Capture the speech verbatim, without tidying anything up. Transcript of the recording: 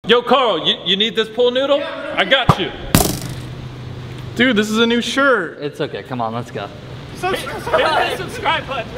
Yo, Carl, you, you need this pool noodle? I got you. Dude, this is a new shirt. It's okay, come on, let's go. Subscribe, subscribe button.